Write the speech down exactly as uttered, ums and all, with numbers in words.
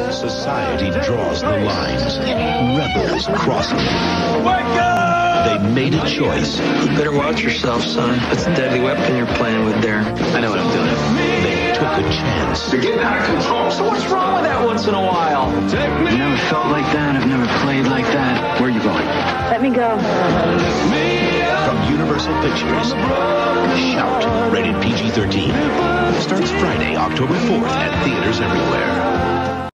Society draws the lines. Rebels cross them. They made a choice. You better watch yourself, son. It's a deadly weapon you're playing with there. I know what I'm doing. They took a chance. You're getting out of control. So what's wrong with that once in a while? I've never felt like that. I've never played like that. Where are you going? Let me go. From Universal Pictures, Shout, rated P G thirteen. Starts Friday, October fourth at theaters everywhere.